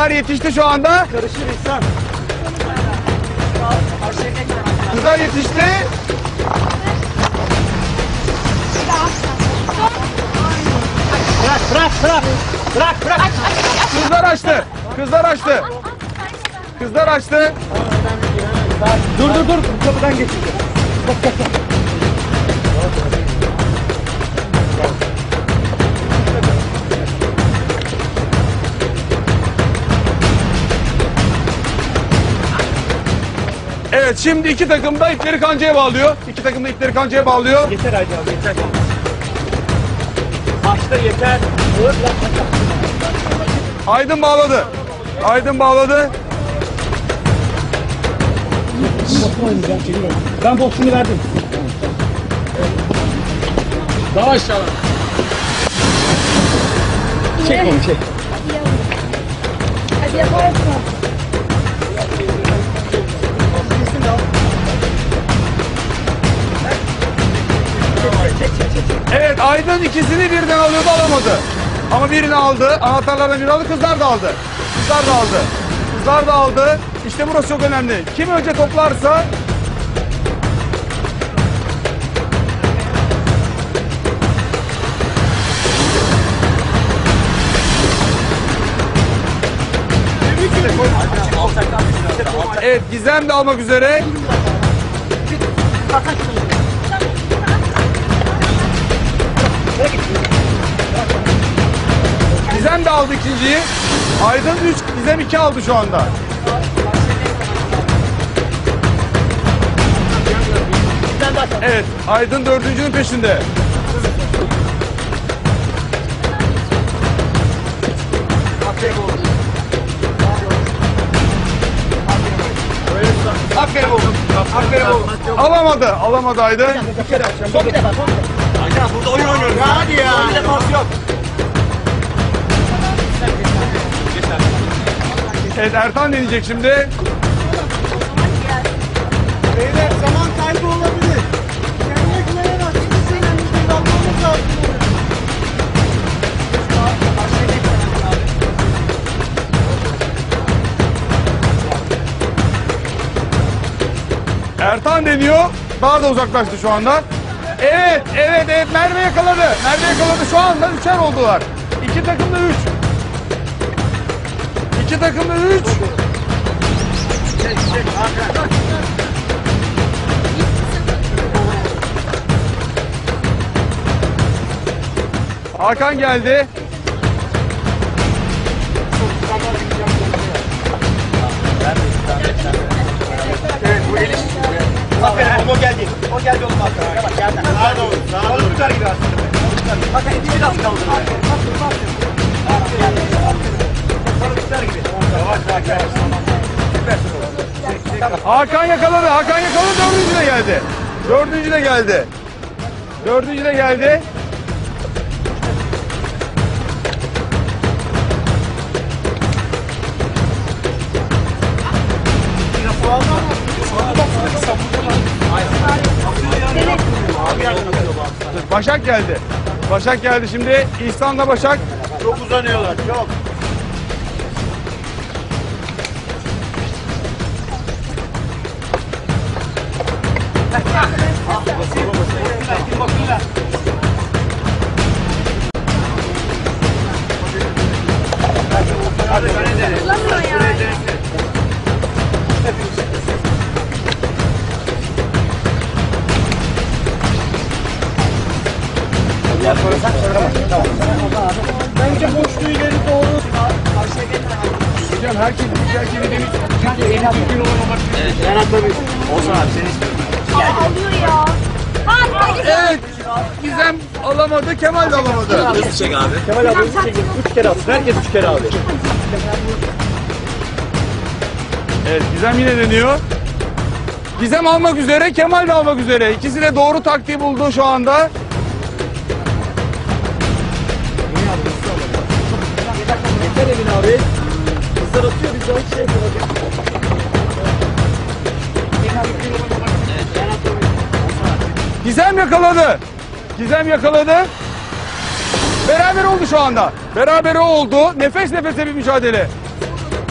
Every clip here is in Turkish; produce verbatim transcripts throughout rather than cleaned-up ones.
Kızlar yetişti şu anda. Karışır İhsan. Kızlar yetişti. Bırak bırak bırak. Bırak bırak. Kızlar açtı. Kızlar açtı. Kızlar açtı. Dur dur dur. Kapıdan geçeceğim. Bak bak bak. Evet, şimdi iki takım da ipleri kancaya bağlıyor. İki takım da ipleri kancaya bağlıyor. Yeter Hacı abi yeter. Başta yeter. Aydın bağladı. Aydın bağladı. Ben boksunu verdim. Daha aşağı. Çek onu çek. Hadi yaparsın. Evet, Aydın ikisini birden alıyordu, alamadı. Ama birini aldı. Anahtarlardan birini aldı. Kızlar da aldı. Kızlar da aldı. Kızlar da aldı. İşte burası çok önemli. Kim önce toplarsa evet, Gizem de almak üzere. Gizem de aldı ikinciyi. Aydın üç, Gizem iki aldı şu anda. Evet, Aydın dördüncünün peşinde. Aferin oğlum. Aferin oğlum. Alamadı, alamadı Aydın. Son bir defa son bir defa. Hacı burada oyun oynuyoruz. Ya hadi ya. Son bir defa yok. Evet, Ertan deneyecek şimdi. Beyler zaman kaybı olabilir. Kendine güvenemez. Şimdi senin elimizden almamız lazım. Ertan deniyor. Daha da uzaklaştı şu anda. Evet, evet, evet. Merve yakaladı. Merve yakaladı. Şu anda üçer oldular. İki takım da üç. İki takım da üç. Hakan geldi. Aferin o geldi. O geldi oğlum aferin. Bak geldi. Sağa doğru. Sağa doğru. Tutar gibi aslında. Bak elini nasıl kaldırdı. Tutar gibi. Yavaş yavaş yavaş. Süpersin. Hakan yakaladı. Hakan yakaladı. Dördüncü de geldi. Dördüncü de geldi. Dördüncü de geldi. Başak geldi. Başak geldi şimdi. İhsan'la Başak. Çok uzanıyorlar. Çok. Kullanmıyor yani. Bence boşluğu ileri doğru. Hocam herkes herkes demiş. Evet. Ben tabii. Olsun abi seni istiyorum. Alıyor ya. Hadi hadi. Evet. Gizem alamadı, Kemal de alamadı. Hızlı çek abi. Kemal abi hızlı çek. Üç kere alsın. Herkes üç kere aldı. Evet, Gizem yine deniyor. Gizem almak üzere, Kemal de almak üzere. İkisi de doğru taktiği buldu şu anda. Yeter Emin abi. Kızlar atıyor biz daha hiç şey yapamadık. Gizem yakaladı. Gizem yakaladı. Beraber oldu şu anda. Beraber oldu. Nefes nefese bir mücadele.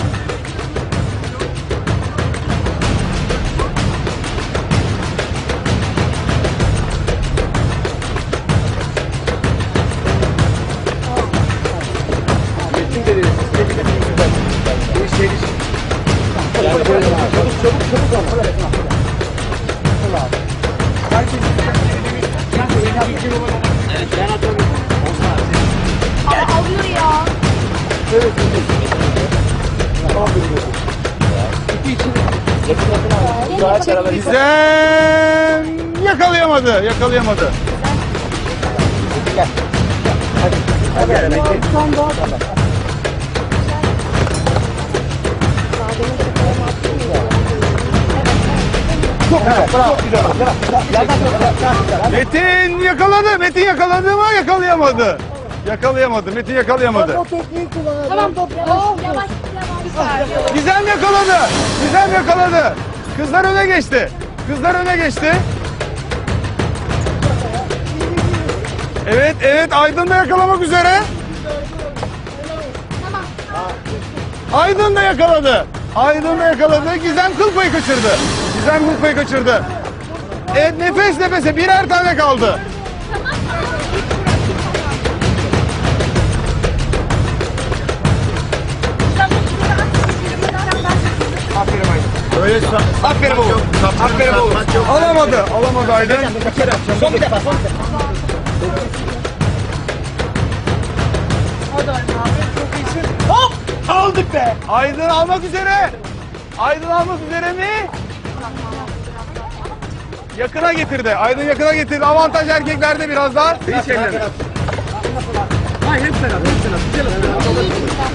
Aa, alıyor ya. Gizem yakalayamadı, yakalayamadı. Metin yakaladı, Metin yakaladı ama yakalayamadı. Yakalayamadı, Metin yakalayamadı. Tamam. Yavaş yavaş. Yavaş. Gizem yakaladı, Gizem yakaladı. Kızlar öne geçti, kızlar öne geçti. Evet, evet, Aydın da yakalamak üzere. Aydın da yakaladı. Aydın da yakaladı. Gizem kıl payı kaçırdı. Gizem kıl payı kaçırdı. Evet, nefes nefese birer tane kaldı. Öyle Aferin oğlum. Aferin oğlum. Alamadı, alamadı Aydın. Son bir defa, son bir defa. Hop! Aldık be! Aydın almak üzere. Aydın almak üzere mi? Yakına getirdi. Aydın yakına getirdi. Avantaj erkeklerde biraz daha. İyi şeyler. Hayır, hep beraber, hep beraber.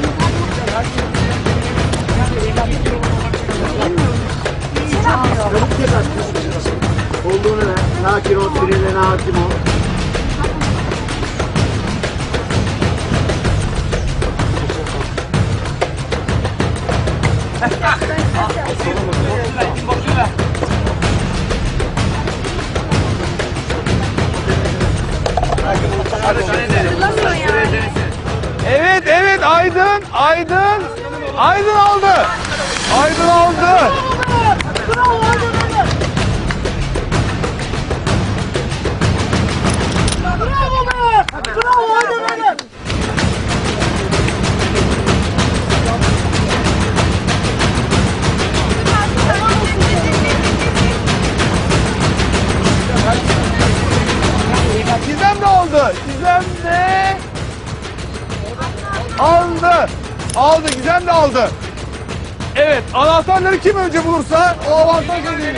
Olduğunu ver. Sakin ol, sinirlerine hakim ol. Hatırlamıyor ya. Evet, evet Aydın, Aydın. Aydın aldı. Aydın aldı. Gizem de aldı. Gizem de aldı. Aldı. Gizem de aldı. Evet. Anahtarları kim önce bulursa o avantaj edildi.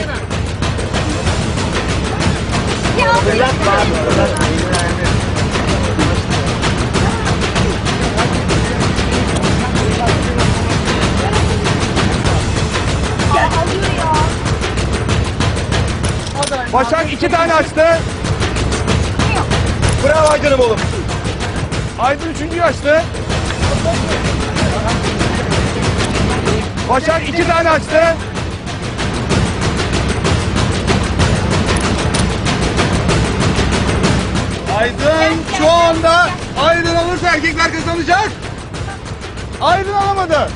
Alıyor ya. Başak iki tane açtı. Bravo Aydın'ım oğlum. Aydın üçüncüyü açtı. Başak iki tane açtı. Aydın şu anda Aydın alırsa erkekler kazanacak. Aydın alamadı.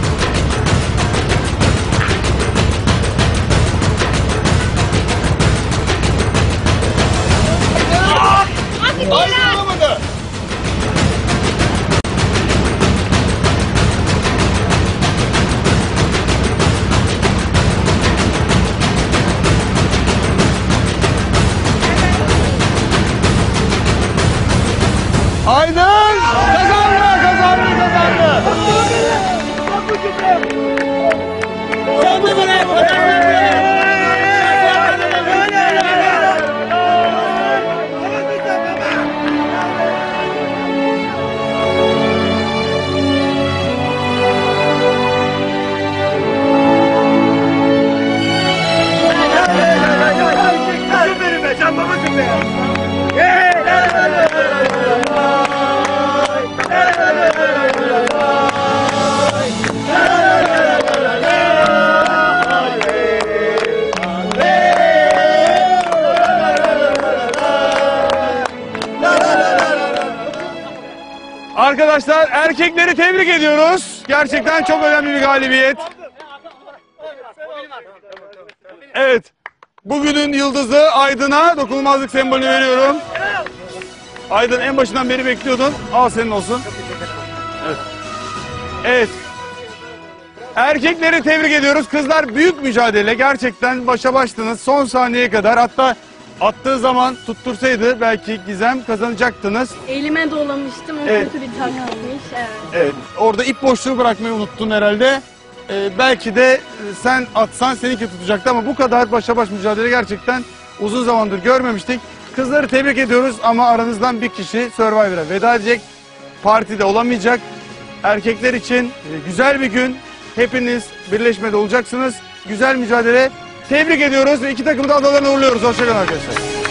Aydın alamadı. Aydın kazandı, kazandı, kazandı. Kızım benim be, can babacım be. Arkadaşlar erkekleri tebrik ediyoruz. Gerçekten çok önemli bir galibiyet. Evet. Bugünün yıldızı Aydın'a dokunulmazlık sembolünü veriyorum. Aydın en başından beri bekliyordun. Al senin olsun. Evet. Evet. Erkekleri tebrik ediyoruz. Kızlar büyük mücadele. Gerçekten başa baştınız. Son saniyeye kadar. Hatta attığı zaman tuttursaydı belki Gizem kazanacaktınız. Elime dolamıştım. O Evet. kötü bir taktikmiş. Evet. Evet. Orada ip boşluğu bırakmayı unuttun herhalde. Ee, belki de e, sen atsan seninki tutacaktı ama bu kadar başa baş mücadele gerçekten uzun zamandır görmemiştik. Kızları tebrik ediyoruz ama aranızdan bir kişi Survivor'a veda edecek. Partide olamayacak. Erkekler için e, güzel bir gün. Hepiniz birleşmede olacaksınız. Güzel mücadele. Tebrik ediyoruz ve iki takımı da adalarına uğurluyoruz. Hoşçakalın arkadaşlar.